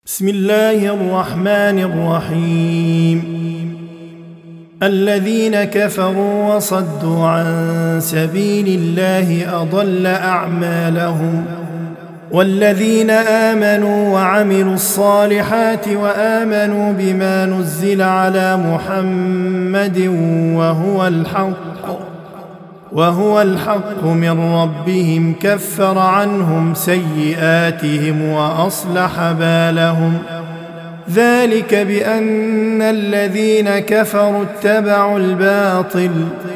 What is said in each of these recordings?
بسم الله الرحمن الرحيم. الذين كفروا وصدوا عن سبيل الله أضل أعمالهم، والذين آمنوا وعملوا الصالحات وآمنوا بما نزل على محمد وهو الحق من ربهم كفر عنهم سيئاتهم وأصلح بالهم. ذلك بأن الذين كفروا اتبعوا الباطل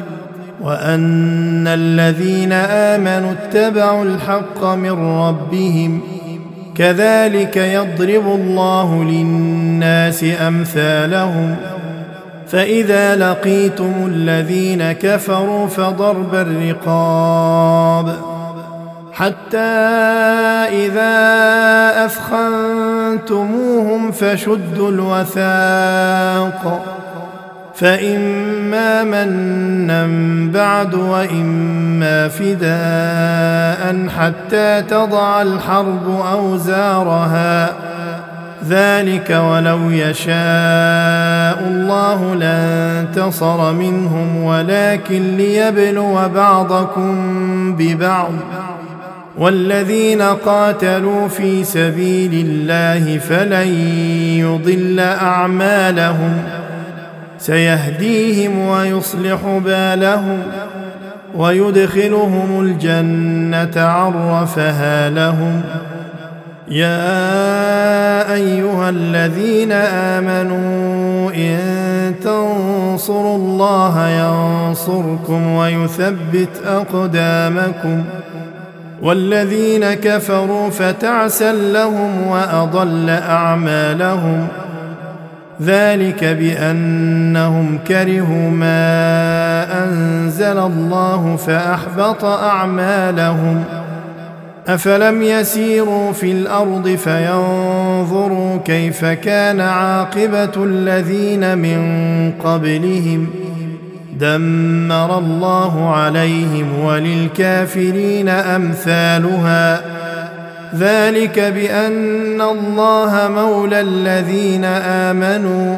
وأن الذين آمنوا اتبعوا الحق من ربهم. كذلك يضرب الله للناس أمثالهم. فإذا لقيتم الذين كفروا فضرب الرقاب حتى إذا أثخنتموهم فشدوا الوثاق، فإما منا بعد وإما فداء حتى تضع الحرب أوزارها. ذلك ولو يشاء الله لانتصر منهم ولكن ليبلو بعضكم ببعض. والذين قاتلوا في سبيل الله فلن يضل أعمالهم، سيهديهم ويصلح بالهم ويدخلهم الجنة عرفها لهم. يا أيها الذين آمنوا إن تنصروا الله ينصركم ويثبت أقدامكم. والذين كفروا فتعسا لهم وأضل أعمالهم. ذلك بأنهم كرهوا ما أنزل الله فأحبط أعمالهم. أفلم يسيروا في الأرض فينظروا كيف كان عاقبة الذين من قبلهم. دمر الله عليهم وللكافرين أمثالها. ذلك بأن الله مولى الذين آمنوا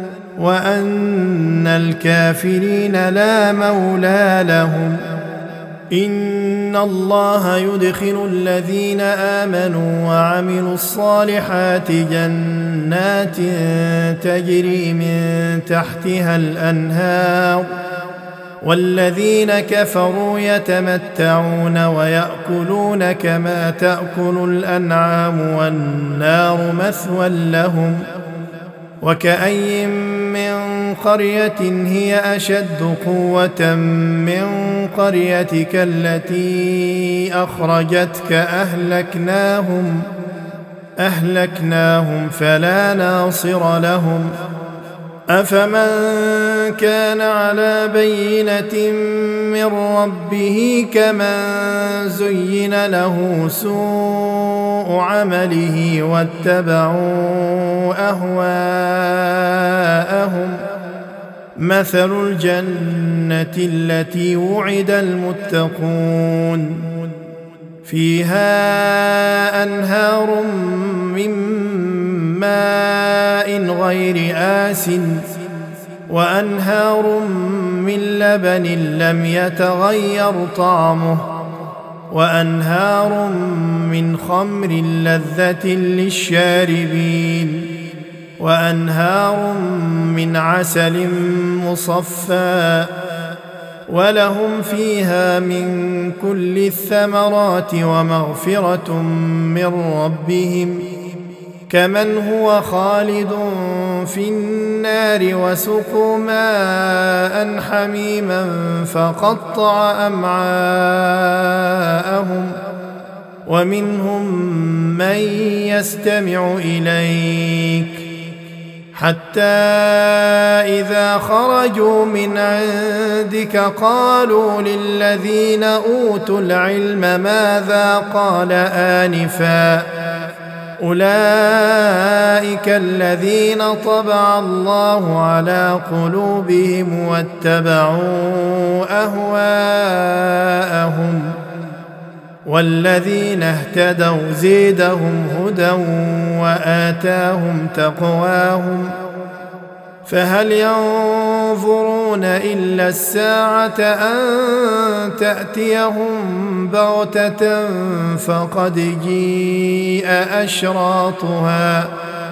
وأن الكافرين لا مولى لهم. إن الله يدخل الذين آمنوا وعملوا الصالحات جنات تجري من تحتها الأنهار، والذين كفروا يتمتعون ويأكلون كما تأكل الأنعام والنار مثوى لهم. وكأي من قرية هي أشد قوة من قريتك التي أخرجتك أهلكناهم فلا ناصر لهم. أفمن كان على بينة من ربه كمن زين له سوء عمله واتبعوا أهواءهم. مثل الجنة التي وعد المتقون فيها أنهار من ماء غير آسٍ وأنهار من لبن لم يتغير طعمه وأنهار من خمر لذة للشاربين وأنهار من عسل مصفى ولهم فيها من كل الثمرات ومغفرة من ربهم كمن هو خالد في النار وسقوا ماء حميما فقطع أمعاءهم. ومنهم من يستمع إليك حتى إذا خرجوا من عندك قالوا للذين أوتوا العلم ماذا قال آنفا. أولئك الذين طبع الله على قلوبهم واتبعوا أهواءهم. والذين اهتدوا زيدهم هدى وآتاهم تقواهم فهل ينظرون إلا الساعة أن تأتيهم بغتة فقد جيء أشراطها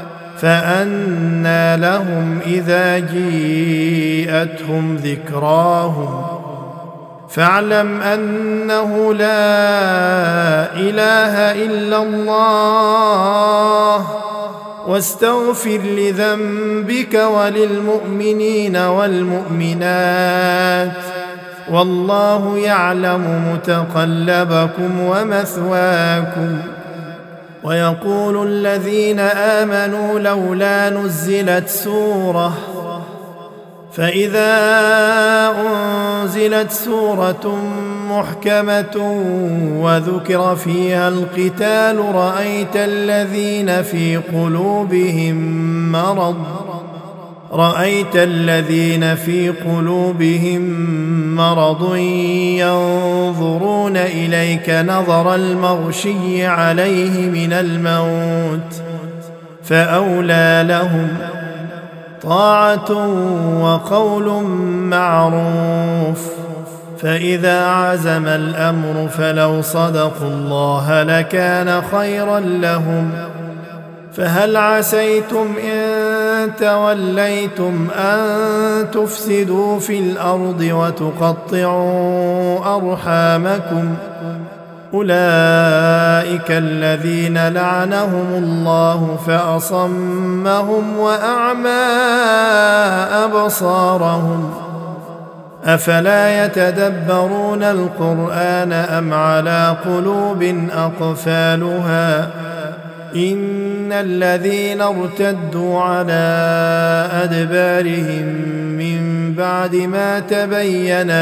فأنى لهم إذا جيءتهم ذكراهم فاعلم أنه لا إله إلا الله واستغفر لذنبك وللمؤمنين والمؤمنات والله يعلم متقلبكم ومثواكم. ويقول الذين آمنوا لولا نزلت سورة فإذا أنزلت سورة محكمة وذكر فيها القتال رأيت الذين في قلوبهم مرض ينظرون إليك نظر المغشي عليه من الموت فأولى لهم طاعة وقول معروف. فإذا عزم الأمر فلو صدقوا الله لكان خيرا لهم. فهل عسيتم إن توليتم أن تفسدوا في الأرض وتقطعوا أرحامكم أولئك الذين لعنهم الله فأصمهم وأعمى أبصارهم أفلا يتدبرون القرآن أم على قلوب أقفالها إن الذين ارتدوا على أدبارهم من بعد ما تبين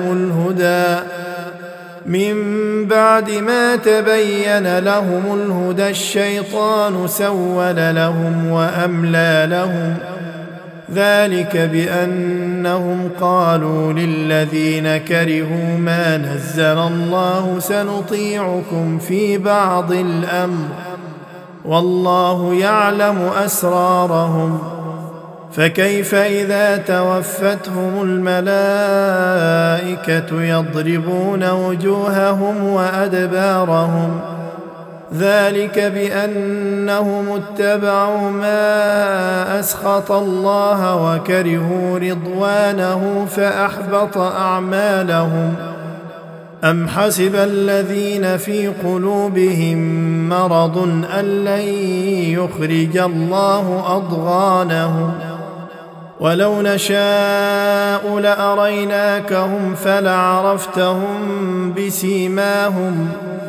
لهم الهدى الشيطان سول لهم وأملى لهم ذلك بأنهم قالوا للذين كرهوا ما نزل الله سنطيعكم في بعض الأمر والله يعلم أسرارهم فكيف إذا توفتهم الملائكة يضربون وجوههم وأدبارهم ذلك بأنهم اتبعوا ما أسخط الله وكرهوا رضوانه فأحبط أعمالهم. أم حسب الذين في قلوبهم مرض أن لن يخرج الله أضغانهم ولو نشاء لأريناكهم فلعرفتهم بسيماهم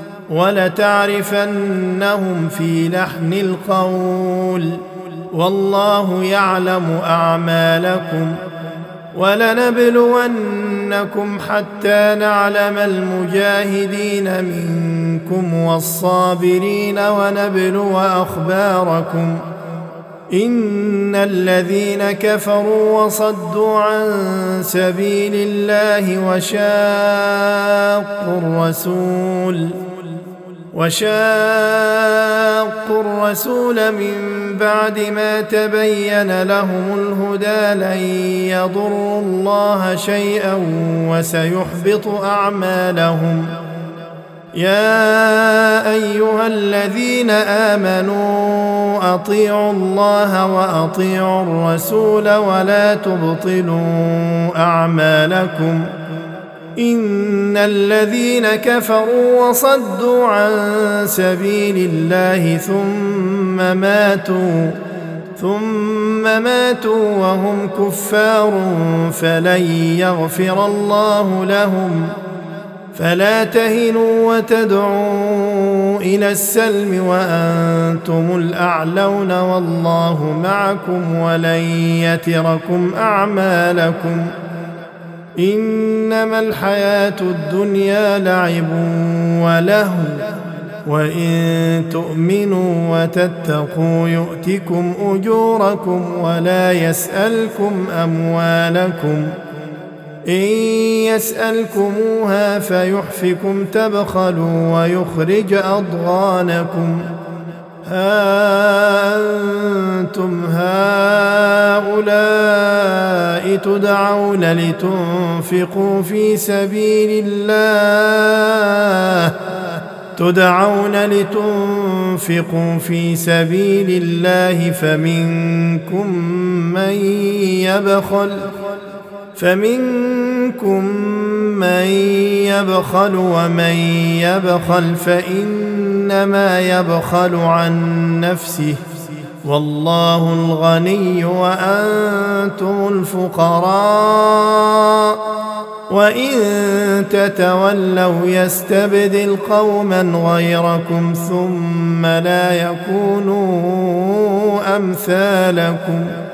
ولتعرفنهم في لحن القول والله يعلم أعمالكم ولنبلونكم حتى نعلم المجاهدين منكم والصابرين ونبلو أخباركم إن الذين كفروا وصدوا عن سبيل الله وشاقوا الرسول من بعد ما تبين لهم الهدى لن يضروا الله شيئا وسيحبط أعمالهم. يا أيها الذين آمنوا أطيعوا الله وأطيعوا الرسول ولا تبطلوا أعمالكم إن الذين كفروا وصدوا عن سبيل الله ثم ماتوا وهم كفار فلن يغفر الله لهم. فلا تهنوا وتدعوا إلى السلم وأنتم الأعلون والله معكم ولن يتركم أعمالكم إنما الحياة الدنيا لعب ولهو وإن تؤمنوا وتتقوا يؤتكم أجوركم ولا يسألكم أموالكم إن يسألكموها فيحفكم تبخلوا ويخرج أضغانكم ها أنتم هؤلاء تدعون لتنفقوا في سبيل الله فمنكم من يبخل ومن يبخل فإنما يبخل عن نفسه والله الغني وأنتم الفقراء وإن تتولوا يستبدل قوما غيركم ثم لا يكونوا أمثالكم